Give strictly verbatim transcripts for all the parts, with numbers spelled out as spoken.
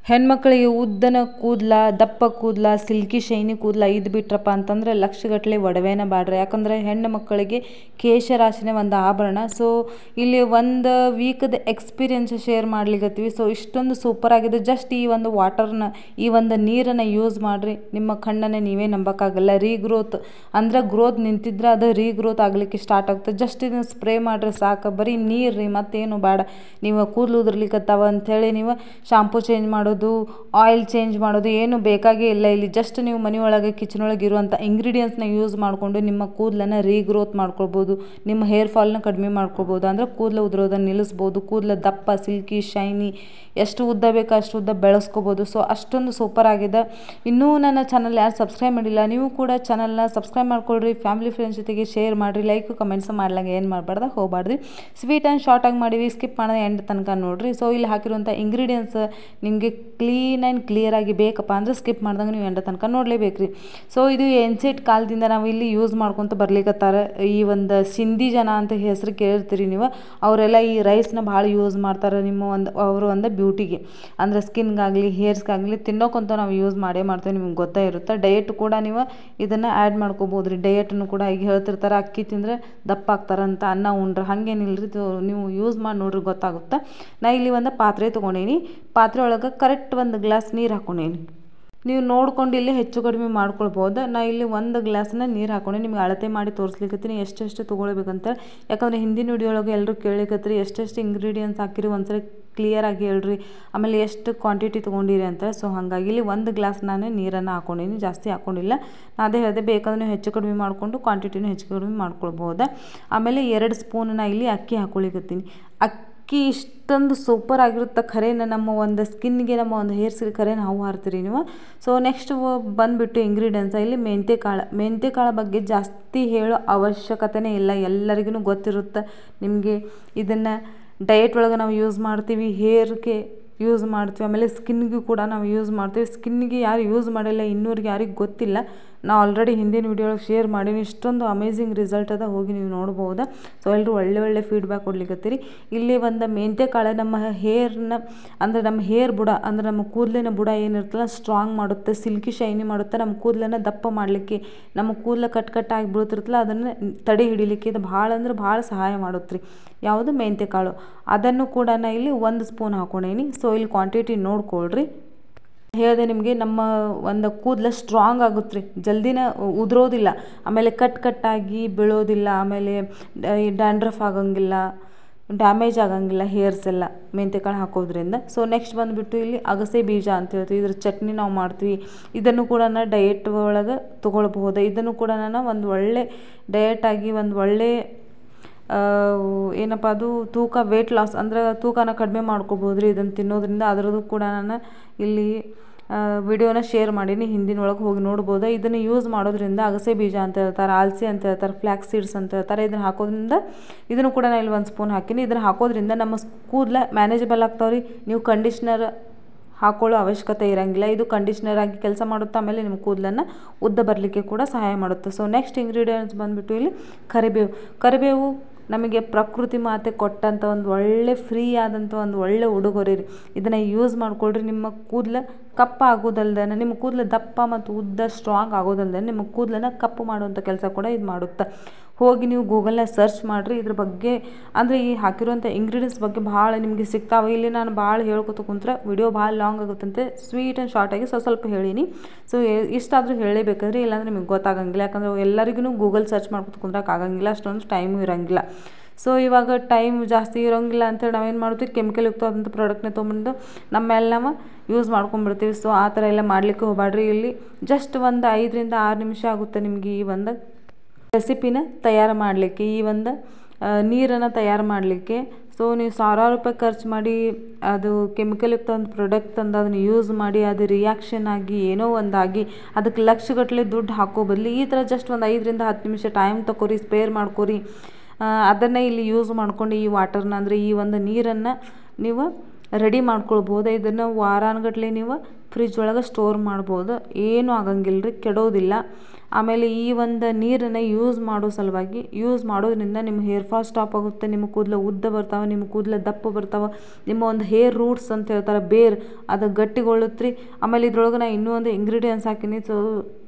ಹೆಣ್ಮಕ್ಳಿಗೆ ಉದ್ದನ ಕೂದಲ, ದಪ್ಪ ಕೂದಲ, ಸಿಲ್ಕಿ ಶೈನಿ ಕೂದಲ ಇದು ಬಿಟ್ರಪ್ಪ ಅಂತಂದ್ರೆ ಲಕ್ಷಗಟ್ಟಲೆ ಒಡವೆನ ಬಾಡ್ರಿ. ಯಾಕಂದರೆ ಹೆಣ್ಣು ಮಕ್ಕಳಿಗೆ ಕೇಶರಾಶಿನೇ ಒಂದು ಆಭರಣ. ಸೊ ಇಲ್ಲಿ ಒಂದು ವೀಕ್ದ ಎಕ್ಸ್ಪೀರಿಯನ್ಸ್ ಶೇರ್ ಮಾಡ್ಲಿಕ್ಕತ್ತೀವಿ. ಸೊ ಇಷ್ಟೊಂದು ಸೂಪರ್ ಆಗಿದೆ. ಜಸ್ಟ್ ಈ ಒಂದು ವಾಟರ್ನ, ಈ ಒಂದು ನೀರನ್ನು ಯೂಸ್ ಮಾಡಿರಿ, ನಿಮ್ಮ ಕಣ್ಣನ್ನು ನೀವೇ ನಂಬೋಕ್ಕಾಗಲ್ಲ. ರೀಗ್ರೋತ್ ಅಂದರೆ ಗ್ರೋತ್ ನಿಂತಿದ್ರೆ ಅದು ರೀಗ್ರೋತ್ ಆಗಲಿಕ್ಕೆ ಸ್ಟಾರ್ಟ್ ಆಗುತ್ತೆ. ಜಸ್ಟ್ ಇದನ್ನು ಸ್ಪ್ರೇ ಮಾಡಿರಿ ಸಾಕು. ಬರೀ ನೀರು ರೀ, ಮತ್ತೇನು ಬೇಡ. ನೀವು ಕೂದಲು ಉದುರ್ಲಿಕ್ಕತ್ತಾವ ಅಂಥೇಳಿ ನೀವು ಶಾಂಪೂ ಚೇಂಜ್ ಮಾಡೋದು, ಆಯಿಲ್ ಚೇಂಜ್ ಮಾಡೋದು ಏನು ಬೇಕಾಗೇ ಇಲ್ಲ. ಇಲ್ಲಿ ಜಸ್ಟ್ ನೀವು ಮನೆಯೊಳಗೆ ಕಿಚನ್ ಒಳಗೆ ಇರುವಂಥ ಇಂಗ್ರೀಡಿಯೆಂಟ್ಸ್ನ ಯೂಸ್ ಮಾಡಿಕೊಂಡು ನಿಮ್ಮ ಕೂದಲನ್ನು ರೀಗ್ರೋತ್ ಮಾಡ್ಕೊಳ್ಬೋದು, ನಿಮ್ಮ ಹೇರ್ ಫಾಲ್ನ ಕಡಿಮೆ ಮಾಡ್ಕೊಳ್ಬೋದು, ಅಂದರೆ ಕೂದಲು ಉದುರೋದನ್ನು ನಿಲ್ಲಿಸ್ಬೋದು, ಕೂದಲು ದಪ್ಪ, ಸಿಲ್ಕಿ, ಶೈನಿ ಎಷ್ಟು ಉದ್ದ ಬೇಕೋ ಅಷ್ಟು ಉದ್ದ ಬೆಳೆಸ್ಕೋಬೋದು. ಸೊ ಅಷ್ಟೊಂದು ಸೂಪರ್ ಆಗಿದೆ. ಇನ್ನೂ ನನ್ನ ಚಾನಲ್ ಯಾರು ಸಬ್ಸ್ಕ್ರೈಬ್ ಮಾಡಿಲ್ಲ, ನೀವು ಕೂಡ ಚಾನಲ್ನ ಸಬ್ಸ್ಕ್ರೈಬ್ ಮಾಡ್ಕೊಳ್ರಿ, ಫ್ಯಾಮಿಲಿ ಫ್ರೆಂಡ್ಸ್ ಜೊತೆಗೆ ಶೇರ್ ಮಾಡಿರಿ, ಲೈಕ್ ಕಮೆಂಟ್ಸ್ ಮಾಡ್ಲಾಗ ಏನು ಮಾಡಬಾರ್ದು ಹೋಗಬಾರ್ದು. ಸ್ವೀಟ್ ಆ್ಯಂಡ್ ಶಾರ್ಟಾಗಿ ಮಾಡಿವಿ, ಸ್ಕಿಪ್ ಮಾಡೋದು ಎಂಡ್ ತನಕ ನೋಡಿರಿ. ಸೊ ಇಲ್ಲಿ ಹಾಕಿರುವಂಥ ಇಂಗ್ರೀಡಿಯೆಂಟ್ಸ್ ನಿಮಗೆ ಕ್ಲೀನ್ ಆ್ಯಂಡ್ ಕ್ಲಿಯರಾಗಿ ಬೇಕಪ್ಪ ಅಂದರೆ ಸ್ಕಿಪ್ ಮಾಡ್ದಂಗೆ ನೀವು ಎಂಡ ತನಕ ನೋಡಲೇಬೇಕು ರೀ. ಸೊ ಇದು ಏನ್ಸೆಟ್ ಕಾಲದಿಂದ ನಾವು ಇಲ್ಲಿ ಯೂಸ್ ಮಾಡ್ಕೊತ ಬರ್ಲಿಕ್ಕತ್ತಾರೆ. ಈ ಒಂದು ಸಿಂಧಿ ಜನ ಅಂತ ಹೆಸರು ಕೇಳಿರ್ತೀರಿ ನೀವು, ಅವರೆಲ್ಲ ಈ ರೈಸ್ನ ಭಾಳ ಯೂಸ್ ಮಾಡ್ತಾರೆ. ನಿಮ್ಮ ಒಂದು ಅವರು ಒಂದು ಬ್ಯೂಟಿಗೆ ಅಂದರೆ ಸ್ಕಿನ್ಗಾಗಲಿ ಹೇರ್ಸ್ಗಾಗಲಿ ತಿನ್ನೋಕ್ಕಂತ ನಾವು ಯೂಸ್ ಮಾಡೇ ಮಾಡ್ತೇವೆ, ನಿಮ್ಗೆ ಗೊತ್ತೇ ಇರುತ್ತೆ. ಡಯಟ್ ಕೂಡ ನೀವು ಇದನ್ನು ಆ್ಯಡ್ ಮಾಡ್ಕೋಬೋದು ರೀ. ಡಯಟನ್ನು ಕೂಡ ಈಗ ಹೇಳ್ತಿರ್ತಾರೆ, ಅಕ್ಕಿ ತಿಂದರೆ ದಪ್ಪ ಆಗ್ತಾರಂತ, ಅನ್ನ ಉಂಡ್ರೆ ಹಾಗೇನಿಲ್ಲರಿ. ನೀವು ಯೂಸ್ ಮಾಡಿ ನೋಡ್ರಿ ಗೊತ್ತಾಗುತ್ತೆ. ನಾ ಇಲ್ಲಿ ಒಂದು ಪಾತ್ರೆ ತೊಗೊಂಡೀನಿ, ಪಾತ್ರೆ ಒಳಗೆ ಕರೆಕ್ಟ್ ಒಂದು ಗ್ಲಾಸ್ ನೀರು ಹಾಕೊಂಡೀನಿ. ನೀವು ನೋಡ್ಕೊಂಡು ಇಲ್ಲಿ ಹೆಚ್ಚು ಕಡಿಮೆ ಮಾಡ್ಕೊಳ್ಬೋದು. ನಾ ಇಲ್ಲಿ ಒಂದು ಗ್ಲಾಸ್ನ ನೀರು ಹಾಕೊಂಡೆ, ನಿಮ್ಗೆ ಅಳತೆ ಮಾಡಿ ತೋರಿಸ್ಲಿಕ್ಕತ್ತೀನಿ ಎಷ್ಟೆಷ್ಟು ತೊಗೊಳ್ಬೇಕಂತೇಳಿ. ಯಾಕಂದರೆ ಹಿಂದಿನ ವಿಡಿಯೋ ಒಳಗೆ ಎಲ್ಲರೂ ಕೇಳಲಿಕ್ಕತ್ರಿ ಎಷ್ಟೆಷ್ಟು ಇಂಗ್ರೀಡಿಯೆಂಟ್ಸ್ ಹಾಕಿರಿ ಒಂದ್ಸರಿ ಕ್ಲಿಯರಾಗಿ ಹೇಳ್ರಿ, ಆಮೇಲೆ ಎಷ್ಟು ಕ್ವಾಂಟಿಟಿ ತೊಗೊಂಡಿರಿ ಅಂತೇಳಿ. ಸೊ ಹಾಗಾಗಿ ಇಲ್ಲಿ ಒಂದು ಗ್ಲಾಸ್ ನಾನು ನೀರನ್ನು ಹಾಕೊಂಡೀನಿ, ಜಾಸ್ತಿ ಹಾಕ್ಕೊಂಡಿಲ್ಲ. ಅದೇ ಹೇಳಿದೆ, ಬೇಕಾದ್ರೆ ನೀವು ಹೆಚ್ಚು ಕಡಿಮೆ ಮಾಡಿಕೊಂಡು ಕ್ವಾಂಟಿಟಿನೂ ಹೆಚ್ಚು ಕಡಿಮೆ ಮಾಡ್ಕೊಳ್ಬೋದು. ಆಮೇಲೆ ಎರಡು ಸ್ಪೂನ್ ನಾ ಇಲ್ಲಿ ಅಕ್ಕಿ ಹಾಕ್ಕೊಳಿಕತ್ತೀನಿ. ಅಕ್ಕಿ ಇಷ್ಟೊಂದು ಸೂಪರ್ ಆಗಿರುತ್ತೆ ಖರೇನ, ನಮ್ಮ ಒಂದು ಸ್ಕಿನ್ಗೆ, ನಮ್ಮ ಒಂದು ಹೇರ್ಸ್ಗೆ ಖರೇನ ಹಾವು ಹಾರ್ತೀರಿ ನೀವು. ಸೊ ನೆಕ್ಸ್ಟ್ ಬಂದುಬಿಟ್ಟು ಇಂಗ್ರೀಡಿಯೆಂಟ್ಸ್ ಇಲ್ಲಿ ಮೆಂತ್ಯ ಕಾಳು. ಮೆಂತ್ಯ ಕಾಳು ಬಗ್ಗೆ ಜಾಸ್ತಿ ಹೇಳೋ ಅವಶ್ಯಕತೆನೇ ಇಲ್ಲ, ಎಲ್ಲರಿಗೂ ಗೊತ್ತಿರುತ್ತೆ ನಿಮಗೆ. ಇದನ್ನು ಡಯಟ್ ಒಳಗೆ ನಾವು ಯೂಸ್ ಮಾಡ್ತೀವಿ, ಹೇರ್ಗೆ ಯೂಸ್ ಮಾಡ್ತೀವಿ, ಆಮೇಲೆ ಸ್ಕಿನ್ಗೂ ಕೂಡ ನಾವು ಯೂಸ್ ಮಾಡ್ತೀವಿ. ಸ್ಕಿನ್ಗೆ ಯಾರು ಯೂಸ್ ಮಾಡಿಲ್ಲ, ಇನ್ನೂರಿಗೆ ಯಾರಿಗೆ ಗೊತ್ತಿಲ್ಲ, ನಾವು ಆಲ್ರೆಡಿ ಹಿಂದಿನ ವಿಡಿಯೋ ಒಳಗೆ ಶೇರ್ ಮಾಡೀನಿ. ಇಷ್ಟೊಂದು ಅಮೇಝಿಂಗ್ ರಿಸಲ್ಟ್ ಅದ, ಹೋಗಿ ನೀವು ನೋಡ್ಬೋದು. ಸೊ ಎಲ್ಲರೂ ಒಳ್ಳೆ ಒಳ್ಳೆ ಫೀಡ್ಬ್ಯಾಕ್ ಕೊಡ್ಲಿಕ್ಕತ್ತೀರಿ. ಇಲ್ಲಿ ಒಂದು ಮೆಂತ್ಯ ಕಾಳು ನಮ್ಮ ಹೇರ್ನ ಅಂದರೆ ನಮ್ಮ ಹೇರ್ ಬುಡ ಅಂದರೆ ನಮ್ಮ ಕೂದಲಿನ ಬುಡ ಏನಿರ್ತಲ್ಲ ಸ್ಟ್ರಾಂಗ್ ಮಾಡುತ್ತೆ, ಸಿಲ್ಕಿ ಶೈನಿ ಮಾಡುತ್ತೆ, ನಮ್ಮ ಕೂದಲನ್ನು ದಪ್ಪ ಮಾಡಲಿಕ್ಕೆ, ನಮ್ಮ ಕೂದಲು ಕಟ್ ಕಟ್ಟಾಗಿ ಬೀಳ್ತಿರ್ತಲ್ಲ ಅದನ್ನು ತಡೆ ಹಿಡಿಲಿಕ್ಕೆ ಇದು ಭಾಳ ಅಂದ್ರೆ ಭಾಳ ಸಹಾಯ ಮಾಡುತ್ತೆ ರೀ. ಯಾವುದು ಮೆಂತ್ಯ ಕಾಳು, ಅದನ್ನು ಕೂಡ ನಾ ಇಲ್ಲಿ ಒಂದು ಸ್ಪೂನ್ ಹಾಕೊಂಡೇನಿ. ಸೊ ಇಲ್ಲಿ ಕ್ವಾಂಟಿಟಿ ನೋಡ್ಕೊಳ್ರಿ. ಹೇಳಿದೆ ನಿಮಗೆ, ನಮ್ಮ ಒಂದು ಕೂದಲು ಸ್ಟ್ರಾಂಗ್ ಆಗುತ್ತೆ ರೀ, ಜಲ್ದಿನ ಉದುರೋದಿಲ್ಲ, ಆಮೇಲೆ ಕಟ್ ಕಟ್ಟಾಗಿ ಬೀಳೋದಿಲ್ಲ, ಆಮೇಲೆ ಡ್ಯಾಂಡ್ರಫ್ ಆಗಂಗಿಲ್ಲ, ಡ್ಯಾಮೇಜ್ ಆಗಂಗಿಲ್ಲ ಹೇರ್ಸ್ ಎಲ್ಲ ಮೆಂತ್ಯಕಾಳು ಹಾಕೋದ್ರಿಂದ. ಸೊ ನೆಕ್ಸ್ಟ್ ಬಂದುಬಿಟ್ಟು ಇಲ್ಲಿ ಅಗಸೆ ಬೀಜ ಅಂತ ಹೇಳ್ತೀವಿ, ಇದ್ರ ಚಟ್ನಿ ನಾವು ಮಾಡ್ತೀವಿ. ಇದನ್ನು ಕೂಡ ನಾನು ಡಯಟ್ ಒಳಗೆ ತೊಗೊಳ್ಬಹುದು. ಇದನ್ನು ಕೂಡ ನಾನು ಒಂದು ಒಳ್ಳೆ ಡಯಟಾಗಿ ಒಂದು ಒಳ್ಳೆ ಏನಪ್ಪ ಅದು ತೂಕ ವೆಯ್ಟ್ ಲಾಸ್ ಅಂದರೆ ತೂಕನ ಕಡಿಮೆ ಮಾಡ್ಕೋಬೋದು ರೀ ಇದನ್ನು ತಿನ್ನೋದ್ರಿಂದ. ಅದರದ್ದು ಕೂಡ ನಾನು ಇಲ್ಲಿ ವಿಡಿಯೋನ ಶೇರ್ ಮಾಡೀನಿ, ಹಿಂದಿನ ಒಳಗೆ ಹೋಗಿ ನೋಡ್ಬೋದು. ಇದನ್ನು ಯೂಸ್ ಮಾಡೋದ್ರಿಂದ ಅಗಸೆ ಬೀಜ ಅಂತ ಹೇಳ್ತಾರೆ, ಆಲ್ಸಿ ಅಂತ ಹೇಳ್ತಾರೆ, ಫ್ಲ್ಯಾಕ್ಸ್ ಸೀಡ್ಸ್ ಅಂತ ಹೇಳ್ತಾರೆ. ಇದನ್ನು ಹಾಕೋದ್ರಿಂದ ಇದನ್ನು ಕೂಡ ನಾನು ಇಲ್ಲಿ ಒಂದು ಸ್ಪೂನ್ ಹಾಕೀನಿ. ಇದನ್ನು ಹಾಕೋದ್ರಿಂದ ನಮ್ಮ ಕೂದಲ ಮ್ಯಾನೇಜಬಲ್ ಆಗ್ತಾವ್ರಿ. ನೀವು ಕಂಡೀಷ್ನರ್ ಹಾಕೊಳ್ಳೋ ಅವಶ್ಯಕತೆ ಇರೋಂಗಿಲ್ಲ, ಇದು ಕಂಡೀಷ್ನರ್ ಆಗಿ ಕೆಲಸ ಮಾಡುತ್ತೆ. ಆಮೇಲೆ ನಿಮ್ಮ ಕೂದಲನ್ನು ಉದ್ದ ಬರಲಿಕ್ಕೆ ಕೂಡ ಸಹಾಯ ಮಾಡುತ್ತೆ. ಸೊ ನೆಕ್ಸ್ಟ್ ಇಂಗ್ರೀಡಿಯೆಂಟ್ಸ್ ಬಂದುಬಿಟ್ಟು ಇಲ್ಲಿ ಕರಿಬೇವು. ಕರಿಬೇವು ನಮಗೆ ಪ್ರಕೃತಿ ಮಾತೆ ಕೊಟ್ಟಂಥ ಒಂದು ಒಳ್ಳೆ ಫ್ರೀ ಆದಂಥ ಒಂದು ಒಳ್ಳೆ ಉಡುಗೊರೆ ರೀ. ಇದನ್ನು ಯೂಸ್ ಮಾಡ್ಕೊಳ್ರಿ. ನಿಮ್ಮ ಕೂದಲು ಕಪ್ಪ ಆಗೋದಲ್ದೇ, ನಿಮ್ಮ ಕೂದಲು ದಪ್ಪ ಮತ್ತು ಉದ್ದ ಸ್ಟ್ರಾಂಗ್ ಆಗೋದಲ್ದೇ ನಿಮ್ಮ ಕೂದಲನ್ನು ಕಪ್ಪು ಮಾಡುವಂಥ ಕೆಲಸ ಕೂಡ ಇದು ಮಾಡುತ್ತೆ. ಹೋಗಿ ನೀವು ಗೂಗಲ್ನ ಸರ್ಚ್ ಮಾಡಿರಿ ಇದ್ರ ಬಗ್ಗೆ, ಅಂದರೆ ಈ ಹಾಕಿರುವಂಥ ಇಂಗ್ರೀಡಿಯೆಂಟ್ಸ್ ಬಗ್ಗೆ ಭಾಳ ನಿಮಗೆ ಸಿಗ್ತಾವೆ. ಇಲ್ಲಿ ನಾನು ಭಾಳ ಹೇಳ್ಕೊತ ಕುಂತ್ರೆ ವಿಡಿಯೋ ಭಾಳ ಲಾಂಗ್ ಆಗುತ್ತಂತೆ, ಸ್ವೀಟ್ ಆ್ಯಂಡ್ ಶಾರ್ಟಾಗಿ ಸ್ವಲ್ಪ ಸ್ವಲ್ಪ ಹೇಳೀನಿ. ಸೊ ಇಷ್ಟಾದರೂ ಹೇಳಲೇಬೇಕಂದ್ರೆ, ಇಲ್ಲಾಂದರೆ ನಿಮಗೆ ಗೊತ್ತಾಗಂಗಿಲ್ಲ. ಯಾಕಂದರೆ ಎಲ್ಲರಿಗೂ ಗೂಗಲ್ ಸರ್ಚ್ ಮಾಡ್ಕೊತ ಕುಂದ್ರಕ್ಕೆ ಆಗಂಗಿಲ್ಲ, ಅಷ್ಟೊಂದು ಟೈಮು ಇರೋಂಗಿಲ್ಲ. ಸೊ ಇವಾಗ ಟೈಮ್ ಜಾಸ್ತಿ ಇರೋಂಗಿಲ್ಲ ಅಂತೇಳಿ ನಾವೇನು ಮಾಡ್ತೀವಿ, ಕೆಮಿಕಲ್ ಯುಕ್ತವಾದಂಥ ಪ್ರಾಡಕ್ಟ್ನ ತೊಗೊಂಡು ನಮ್ಮ ಮೇಲೆ ನಾವು ಯೂಸ್ ಮಾಡ್ಕೊಂಡ್ಬಿಡ್ತೀವಿ. ಸೊ ಆ ಥರ ಎಲ್ಲ ಮಾಡಲಿಕ್ಕೆ ಹೋಗಬೇಡ್ರಿ. ಇಲ್ಲಿ ಜಸ್ಟ್ ಒಂದು ಐದರಿಂದ ಆರು ನಿಮಿಷ ಆಗುತ್ತೆ ನಿಮಗೆ ಈ ಒಂದು ರೆಸಿಪಿನ ತಯಾರು ಮಾಡಲಿಕ್ಕೆ, ಈ ಒಂದು ನೀರನ್ನು ತಯಾರು ಮಾಡಲಿಕ್ಕೆ. ಸೊ ನೀವು ಸಾವಿರಾರು ರೂಪಾಯಿ ಖರ್ಚು ಮಾಡಿ ಅದು ಕೆಮಿಕಲ್ ಯುಕ್ತ ಒಂದು ಪ್ರಾಡಕ್ಟ್ ತಂದು ಅದನ್ನು ಯೂಸ್ ಮಾಡಿ ಅದು ರಿಯಾಕ್ಷನ್ ಆಗಿ ಏನೋ ಒಂದಾಗಿ ಅದಕ್ಕೆ ಲಕ್ಷಗಟ್ಟಲೆ ದುಡ್ಡು ಹಾಕೋ ಬದಲು ಈ ಥರ ಜಸ್ಟ್ ಒಂದು ಐದರಿಂದ ಹತ್ತು ನಿಮಿಷ ಟೈಮ್ ತಗೋರಿ, ಸ್ಪೇರ್ ಮಾಡ್ಕೊರಿ. ಅದನ್ನು ಇಲ್ಲಿ ಯೂಸ್ ಮಾಡ್ಕೊಂಡು ಈ ವಾಟರ್ನ ಅಂದರೆ ಈ ಒಂದು ನೀರನ್ನು ನೀವು ರೆಡಿ ಮಾಡ್ಕೊಳ್ಬೋದು. ಇದನ್ನು ವಾರಾನುಗಟ್ಟಲೆ ನೀವು ಫ್ರಿಜ್ ಒಳಗೆ ಸ್ಟೋರ್ ಮಾಡ್ಬೋದು, ಏನೂ ಆಗಂಗಿಲ್ಲ ರೀ, ಕೆಡೋದಿಲ್ಲ. ಆಮೇಲೆ ಈ ಒಂದು ನೀರನ್ನು ಯೂಸ್ ಮಾಡೋ ಸಲುವಾಗಿ ಯೂಸ್ ಮಾಡೋದ್ರಿಂದ ನಿಮ್ಮ ಹೇರ್ ಫಾಲ್ ಸ್ಟಾಪ್ ಆಗುತ್ತೆ, ನಿಮ್ಮ ಕೂದಲು ಉದ್ದ ಬರ್ತಾವೆ, ನಿಮ್ಮ ಕೂದಲು ದಪ್ಪ ಬರ್ತಾವೆ, ನಿಮ್ಮ ಒಂದು ಹೇರ್ ರೂಟ್ಸ್ ಅಂತ ಹೇಳ್ತಾರೆ ಬೇರ್ ಅದು ಗಟ್ಟಿಗೊಳ್ಳುತ್ತೆ ರೀ. ಆಮೇಲೆ ಇದ್ರೊಳಗೆ ನಾ ಇನ್ನೂ ಒಂದು ಇಂಗ್ರೀಡಿಯೆಂಟ್ಸ್ ಹಾಕಿನಿ, ಸೊ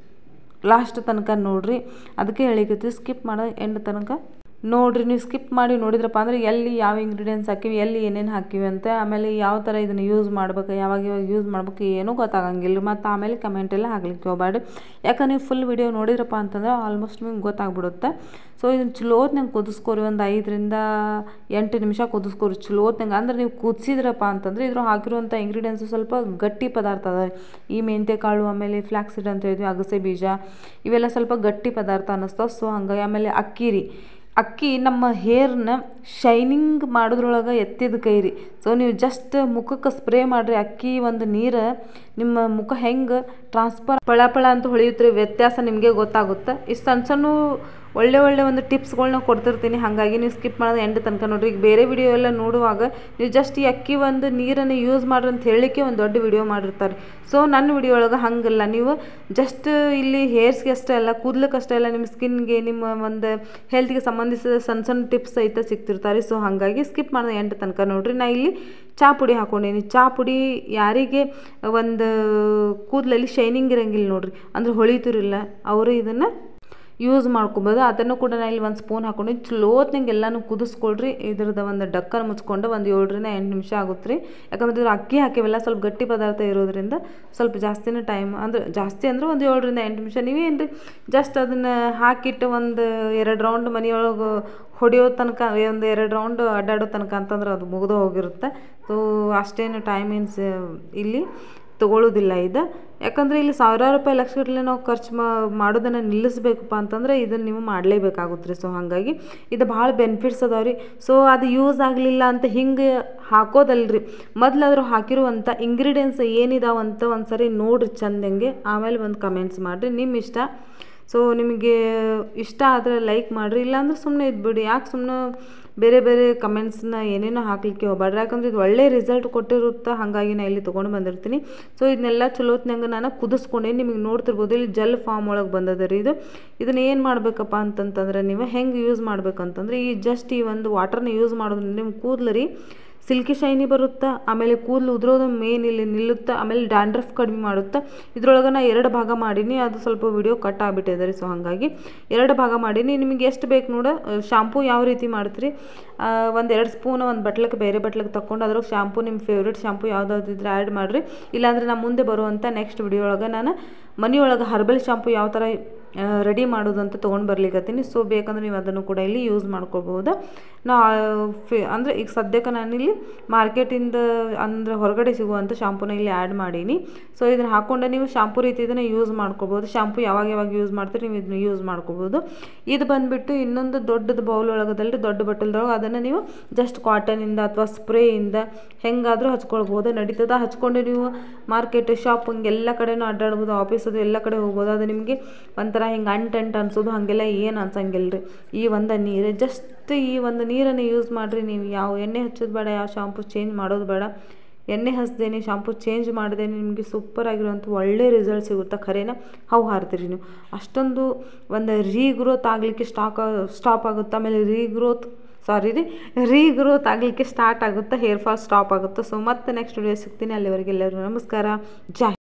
ಲಾಸ್ಟ್ ತನಕ ನೋಡಿರಿ. ಅದಕ್ಕೆ ಹೇಳಿಕತ್ತೀವಿ ಸ್ಕಿಪ್ ಮಾಡೋದು ಎಂಡ್ ತನಕ ನೋಡಿರಿ. ನೀವು ಸ್ಕಿಪ್ ಮಾಡಿ ನೋಡಿದ್ರಪ್ಪ ಅಂದ್ರೆ ಎಲ್ಲಿ ಯಾವ ಇಂಗ್ರೀಡಿಯೆಂಟ್ಸ್ ಹಾಕಿವಿ, ಎಲ್ಲಿ ಏನೇನು ಹಾಕಿವಿ ಅಂತ, ಆಮೇಲೆ ಯಾವ ಥರ ಇದನ್ನು ಯೂಸ್ ಮಾಡ್ಬೇಕು, ಯಾವಾಗ ಯಾವಾಗ ಯೂಸ್ ಮಾಡ್ಬೇಕು ಏನೂ ಗೊತ್ತಾಗಂಗಿಲ್ಲ. ಮತ್ತು ಆಮೇಲೆ ಕಮೆಂಟ್ ಎಲ್ಲ ಹಾಕ್ಲಿಕ್ಕೆ ಹೋಗ್ಬೇಡಿ. ಯಾಕಂದ್ರೆ ನೀವು ಫುಲ್ ವಿಡಿಯೋ ನೋಡಿದ್ರಪ್ಪ ಅಂತಂದ್ರೆ ಆಲ್ಮೋಸ್ಟ್ ನಿಮ್ಗೆ ಗೊತ್ತಾಗ್ಬಿಡುತ್ತೆ. ಸೊ ಇದನ್ನು ಚಲೋತ್ನಂಗೆ ಕುದಿಸ್ಕೊರಿ, ಒಂದು ಐದರಿಂದ ಎಂಟು ನಿಮಿಷ ಕುದಿಸ್ಕೊರಿ ಚಲೋತ್ನಂಗೆ. ಅಂದ್ರೆ ನೀವು ಕುದಿಸಿದ್ರಪ್ಪ ಅಂತಂದರೆ ಇದ್ರ ಹಾಕಿರುವಂಥ ಇಂಗ್ರೀಡಿಯೆಂಟ್ಸು ಸ್ವಲ್ಪ ಗಟ್ಟಿ ಪದಾರ್ಥ ಅದ. ಈ ಮೆಂತ್ಯ ಕಾಳು, ಆಮೇಲೆ ಫ್ಲ್ಯಾಕ್ಸ್ ಸೀಡ್ ಅಂತ ಹೇಳಿದ್ವಿ, ಅಗಸೆ ಬೀಜ, ಇವೆಲ್ಲ ಸ್ವಲ್ಪ ಗಟ್ಟಿ ಪದಾರ್ಥ ಅನ್ನಿಸ್ತಾವೆ. ಸೊ ಹಂಗಾಗಿ ಆಮೇಲೆ ಅಕ್ಕಿ ರೀ, ಅಕ್ಕಿ ನಮ್ಮ ಹೇರ್ನ ಶೈನಿಂಗ್ ಮಾಡೋದ್ರೊಳಗೆ ಎತ್ತಿದ ಕೈ ರೀ. ಸೊ ನೀವು ಜಸ್ಟ್ ಮುಖಕ್ಕೆ ಸ್ಪ್ರೇ ಮಾಡಿರಿ, ಅಕ್ಕಿ ಒಂದು ನೀರು ನಿಮ್ಮ ಮುಖ ಹೆಂಗೆ ಟ್ರಾನ್ಸ್ಫರ್ ಪಳ ಪಳ ಅಂತ ಹೊಳೆಯುತ್ತೆ, ವ್ಯತ್ಯಾಸ ನಿಮಗೆ ಗೊತ್ತಾಗುತ್ತೆ. ಇಷ್ಟು ಸಣ್ಣ ಸಣ್ಣ ಒಳ್ಳೆ ಒಳ್ಳೆ ಒಂದು ಟಿಪ್ಸ್ಗಳನ್ನ ಕೊಡ್ತಿರ್ತೀನಿ, ಹಾಗಾಗಿ ನೀವು ಸ್ಕಿಪ್ ಮಾಡೋದು ಎಂಡ್ ತನಕ ನೋಡಿರಿ. ಈಗ ಬೇರೆ ವಿಡಿಯೋ ಎಲ್ಲ ನೋಡುವಾಗ ನೀವು ಜಸ್ಟ್ ಈ ಅಕ್ಕಿ ಒಂದು ನೀರನ್ನು ಯೂಸ್ ಮಾಡ್ರಿ ಅಂತ ಹೇಳಲಿಕ್ಕೆ ಒಂದು ದೊಡ್ಡ ವಿಡಿಯೋ ಮಾಡಿರ್ತಾರೆ. ಸೊ ನನ್ನ ವಿಡಿಯೋ ಒಳಗೆ ಹಂಗಲ್ಲ, ನೀವು ಜಸ್ಟ್ ಇಲ್ಲಿ ಹೇರ್ಸ್ಗೆ ಅಷ್ಟೇ ಅಲ್ಲ, ಕೂದಲಕ್ಕೆ ಅಷ್ಟೇ ಅಲ್ಲ, ನಿಮ್ಮ ಸ್ಕಿನ್ಗೆ, ನಿಮ್ಮ ಒಂದು ಹೆಲ್ತ್ಗೆ ಸಂಬಂಧಿಸಿದ ಸಣ್ಣ ಸಣ್ಣ ಟಿಪ್ಸ್ ಸಹಿತ ಸಿಗ್ತಿರ್ತಾರೆ. ಸೊ ಹಾಗಾಗಿ ಸ್ಕಿಪ್ ಮಾಡೋದು ಎಂಡ್ ತನಕ ನೋಡಿರಿ. ನಾ ಇಲ್ಲಿ ಚಹಾ ಪುಡಿ ಹಾಕ್ಕೊಂಡೀನಿ. ಚಹಾ ಪುಡಿ ಯಾರಿಗೆ ಒಂದು ಕೂದಲಲ್ಲಿ ಶೈನಿಂಗ್ ಇರಂಗಿಲ್ಲ ನೋಡಿರಿ, ಅಂದ್ರೆ ಹೊಳಿತಿರಿಲ್ಲ, ಅವರು ಇದನ್ನು ಯೂಸ್ ಮಾಡ್ಕೊಬೋದು. ಅದನ್ನು ಕೂಡ ನಾನು ಇಲ್ಲಿ ಒಂದು ಸ್ಪೂನ್ ಹಾಕ್ಕೊಂಡು ಚಲೋತ್ನಂಗೆ ಎಲ್ಲನೂ ಕುದಿಸ್ಕೊಳ್ರಿ. ಇದ್ರದ್ದು ಒಂದು ಡಕ್ಕನ್ ಮುಚ್ಕೊಂಡು ಒಂದು ಏಳರಿಂದ ಎಂಟು ನಿಮಿಷ ಆಗುತ್ತೆ ರೀ. ಯಾಕಂದ್ರೆ ಇದ್ರ ಅಕ್ಕಿ ಹಾಕಿವೆಲ್ಲ ಸ್ವಲ್ಪ ಗಟ್ಟಿ ಪದಾರ್ಥ ಇರೋದ್ರಿಂದ ಸ್ವಲ್ಪ ಜಾಸ್ತಿನೇ ಟೈಮ್, ಅಂದ್ರೆ ಜಾಸ್ತಿ ಅಂದ್ರೆ ಒಂದು ಏಳರಿಂದ ಎಂಟು ನಿಮಿಷ ನೀವೇನು ರೀ ಜಸ್ಟ್ ಅದನ್ನು ಹಾಕಿಟ್ಟು ಒಂದು ಎರಡು ರೌಂಡ್ ಮನೆಯೊಳಗೆ ಹೊಡೆಯೋ ತನಕ, ಒಂದು ಎರಡು ರೌಂಡ್ ಅಡ್ಡಾಡೋ ತನಕ ಅಂತಂದ್ರೆ ಅದು ಮುಗಿದು ಹೋಗಿರುತ್ತೆ. ಸೊ ಅಷ್ಟೇನು ಟೈಮ್ ಏನು ಇಲ್ಲಿ ತೊಗೊಳ್ಳೋದಿಲ್ಲ ಇದು. ಯಾಕಂದರೆ ಇಲ್ಲಿ ಸಾವಿರಾರು ರೂಪಾಯಿ ಲಕ್ಷಗಟ್ಟಲೆ ನಾವು ಖರ್ಚು ಮಾಡೋದನ್ನು ನಿಲ್ಲಿಸ್ಬೇಕಪ್ಪ ಅಂತಂದರೆ ಇದನ್ನು ನೀವು ಮಾಡಲೇಬೇಕಾಗುತ್ತೆ ರೀ. ಸೊ ಹಾಗಾಗಿ ಇದು ಭಾಳ ಬೆನಿಫಿಟ್ಸ್ ಅದಾವೆ ರೀ. ಸೊ ಅದು ಯೂಸ್ ಆಗಲಿಲ್ಲ ಅಂತ ಹಿಂಗೆ ಹಾಕೋದಲ್ರಿ, ಮೊದಲಾದರೂ ಹಾಕಿರುವಂಥ ಇಂಗ್ರೀಡಿಯೆಂಟ್ಸ್ ಏನಿದಾವಂತ ಒಂದು ಸರಿ ನೋಡಿರಿ ಚಂದಂಗೆ, ಆಮೇಲೆ ಒಂದು ಕಮೆಂಟ್ಸ್ ಮಾಡಿರಿ, ನಿಮ್ಮ ಇಷ್ಟ. ಸೊ ನಿಮಗೆ ಇಷ್ಟ ಆದರೆ ಲೈಕ್ ಮಾಡಿರಿ, ಇಲ್ಲಾಂದ್ರೆ ಸುಮ್ಮನೆ ಇದ್ಬಿಡಿ. ಯಾಕೆ ಸುಮ್ಮನೆ ಬೇರೆ ಬೇರೆ ಕಮೆಂಟ್ಸ್ನ ಏನೇನೋ ಹಾಕ್ಲಿಕ್ಕೆ ಹೋಗ್ಬೇಡ್ರಿ, ಯಾಕಂದ್ರೆ ಇದು ಒಳ್ಳೆ ರಿಸಲ್ಟ್ ಕೊಟ್ಟಿರುತ್ತೆ, ಹಾಗಾಗಿ ನಾನು ಇಲ್ಲಿ ತೊಗೊಂಡು ಬಂದಿರ್ತೀನಿ. ಸೊ ಇದನ್ನೆಲ್ಲ ಚಲೋತ್ನಂಗೆ ನಾನು ಕುದಿಸ್ಕೊಂಡೆ, ನಿಮಗೆ ನೋಡ್ತಿರ್ಬೋದು ಇಲ್ಲಿ ಜೆಲ್ ಫಾರ್ಮ್ ಒಳಗೆ ಬಂದದ ರೀ ಇದು. ಇದನ್ನು ಏನು ಮಾಡಬೇಕಪ್ಪ ಅಂತಂತಂದ್ರೆ ನೀವು ಹೆಂಗೆ ಯೂಸ್ ಮಾಡ್ಬೇಕಂತಂದ್ರೆ ಈ ಜಸ್ಟ್ ಈ ಒಂದು ವಾಟರ್ನ ಯೂಸ್ ಮಾಡೋದ್ರಿಂದ ನಿಮ್ಮ ಕೂದಲು ರೀ ಸಿಲ್ಕಿ ಶೈನಿ ಬರುತ್ತೆ, ಆಮೇಲೆ ಕೂದಲು ಉದುರೋದು ಮೇನ್ ಇಲ್ಲಿ ನಿಲ್ಲುತ್ತೆ, ಆಮೇಲೆ ಡ್ಯಾಂಡ್ರಫ್ ಕಡಿಮೆ ಮಾಡುತ್ತೆ. ಇದ್ರೊಳಗೆ ನಾ ಎರಡು ಭಾಗ ಮಾಡೀನಿ, ಅದು ಸ್ವಲ್ಪ ವಿಡಿಯೋ ಕಟ್ ಆಗಿಬಿಟ್ಟಿದೆ ರೀ. ಸೊ ಹಾಗಾಗಿ ಎರಡು ಭಾಗ ಮಾಡೀನಿ. ನಿಮಗೆ ಎಷ್ಟು ಬೇಕು ನೋಡ ಶಾಂಪೂ ಯಾವ ರೀತಿ ಮಾಡ್ತೀರಿ, ಒಂದು ಎರಡು ಸ್ಪೂನ್ ಒಂದು ಬಟ್ಲಕ್ಕೆ ಬೇರೆ ಬಟ್ಲಕ್ಕೆ ತಗೊಂಡು ಅದ್ರಾಗ ಶಾಂಪೂ ನಿಮ್ಮ ಫೇವ್ರೇಟ್ ಶಾಂಪೂ ಯಾವುದಾದಿದ್ರೆ ಆ್ಯಡ್ ಮಾಡಿರಿ. ಇಲ್ಲಾಂದರೆ ನಾನು ಮುಂದೆ ಬರುವಂಥ ನೆಕ್ಸ್ಟ್ ವಿಡಿಯೋ ಒಳಗೆ ನಾನು ಮನೆಯೊಳಗೆ ಹರ್ಬಲ್ ಶಾಂಪೂ ಯಾವ ಥರ ರೆಡಿ ಮಾಡೋದು ಅಂತ ತೊಗೊಂಡು ಬರ್ಲಿಕ್ಕತ್ತೀನಿ. ಸೊ ಬೇಕಂದ್ರೆ ನೀವು ಅದನ್ನು ಕೂಡ ಇಲ್ಲಿ ಯೂಸ್ ಮಾಡ್ಕೊಳ್ಬೋದು. ನಾ ಫೇ ಅಂದರೆ ಈಗ ಸದ್ಯಕ್ಕೆ ನಾನಿಲ್ಲಿ ಮಾರ್ಕೆಟಿಂದ ಅಂದರೆ ಹೊರಗಡೆ ಸಿಗುವಂಥ ಶಾಂಪೂನ ಇಲ್ಲಿ ಆ್ಯಡ್ ಮಾಡೀನಿ. ಸೊ ಇದನ್ನು ಹಾಕ್ಕೊಂಡೆ ನೀವು ಶಾಂಪೂ ರೀತಿ ಇದನ್ನು ಯೂಸ್ ಮಾಡ್ಕೊಬೋದು. ಶಾಂಪೂ ಯಾವಾಗ ಯಾವಾಗ ಯೂಸ್ ಮಾಡ್ತೀರಿ ನೀವು ಇದನ್ನು ಯೂಸ್ ಮಾಡ್ಕೊಬೋದು. ಇದು ಬಂದುಬಿಟ್ಟು ಇನ್ನೊಂದು ದೊಡ್ಡದು ಬೌಲ್ ಒಳಗದಲ್ರಿ, ದೊಡ್ಡ ಬಟ್ಟಲ್ದೊಳಗೆ ಅದನ್ನು ನೀವು ಜಸ್ಟ್ ಕಾಟನಿಂದ ಅಥವಾ ಸ್ಪ್ರೇಯಿಂದ ಹೆಂಗಾದರೂ ಹಚ್ಕೊಳ್ಬೋದು, ನಡೀತದ. ಹಚ್ಕೊಂಡು ನೀವು ಮಾರ್ಕೆಟ್ ಶಾಪಿಂಗ್ ಎಲ್ಲ ಕಡೆನೂ ಅಡ್ಡಾಡ್ಬೋದು, ಆಫೀಸದು ಎಲ್ಲ ಕಡೆ ಹೋಗ್ಬೋದು. ಅದು ನಿಮಗೆ ಒಂಥರ ಹಿಂಗೆ ಅಂಟು ಅಂಟು ಅನ್ಸೋದು ಹಾಗೆಲ್ಲ ಏನು ಅನ್ಸಂಗಿಲ್ಲ ರೀ. ಈ ಒಂದು ನೀರು ಜಸ್ಟ್ ಈ ಒಂದು ನೀರನ್ನು ಯೂಸ್ ಮಾಡಿರಿ. ನೀವು ಯಾವ ಎಣ್ಣೆ ಹಚ್ಚೋದು ಬೇಡ, ಯಾವ ಶಾಂಪೂ ಚೇಂಜ್ ಮಾಡೋದು ಬೇಡ. ಎಣ್ಣೆ ಹಚ್ದೇನೆ ಶಾಂಪೂ ಚೇಂಜ್ ಮಾಡ್ದೇನೆ ನಿಮಗೆ ಸೂಪರ್ ಆಗಿರುವಂಥ ಒಳ್ಳೆ ರಿಸಲ್ಟ್ ಸಿಗುತ್ತೆ. ಖರೇನ ಹವು ಹಾರ್ತೀರಿ ನೀವು, ಅಷ್ಟೊಂದು ಒಂದು ರೀಗ್ರೋತ್ ಆಗಲಿಕ್ಕೆ ಸ್ಟಾಕ್ ಸ್ಟಾಪ್ ಆಗುತ್ತೆ. ಆಮೇಲೆ ರೀಗ್ರೋತ್ ಸಾರಿ ರೀ ರೀಗ್ರೋತ್ ಆಗಲಿಕ್ಕೆ ಸ್ಟಾರ್ಟ್ ಆಗುತ್ತೆ, ಹೇರ್ ಫಾಲ್ ಸ್ಟಾಪ್ ಆಗುತ್ತೆ. ಸೊ ಮತ್ತೆ ನೆಕ್ಸ್ಟ್ ವಿಡಿಯೋ ಸಿಗ್ತೀನಿ. ಅಲ್ಲಿವರೆಗೆ ಎಲ್ಲರೂ ನಮಸ್ಕಾರ, ಜೈ